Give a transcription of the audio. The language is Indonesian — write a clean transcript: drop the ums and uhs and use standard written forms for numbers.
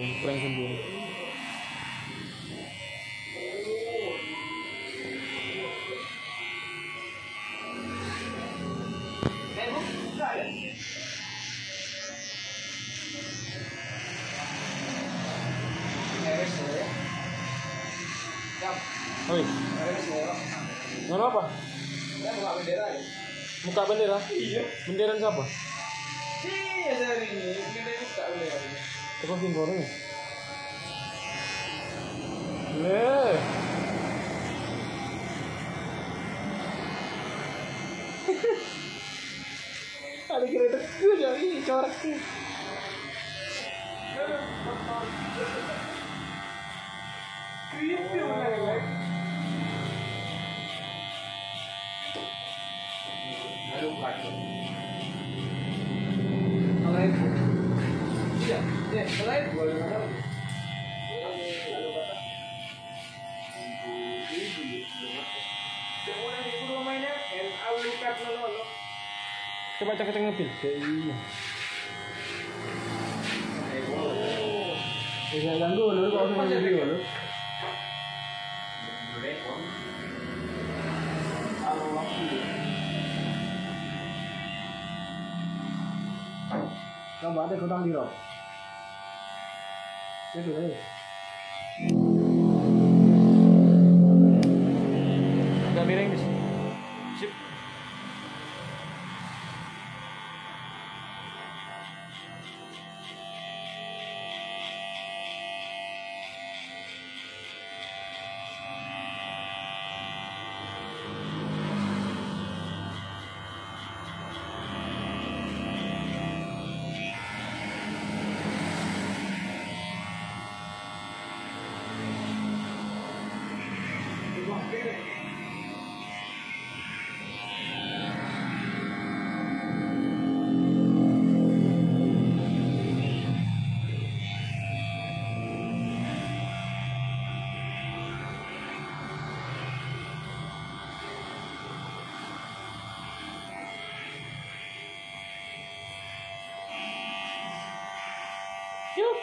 Prank sendiri. Oi. Mana apa? Buka bendera ya? Buka bendera? Iya. Bendera siapa? Iya dari ini. Bendera buka bendera. Coba pinggornya. Le. Ada kira itu jadi corak sih. Creepy banget. Aduh, kacau. Kalau itu, iya, kalau itu boleh tahu. Lalu kata, semua yang itu mainnya, and I will cut lolo. Coba cek ngepil. Iya. Bisa ganggu lu kalau sama video lu. Kamu ada kutang di rock. Ya tuh deh. Agak miring di sini. Sip. Yuk.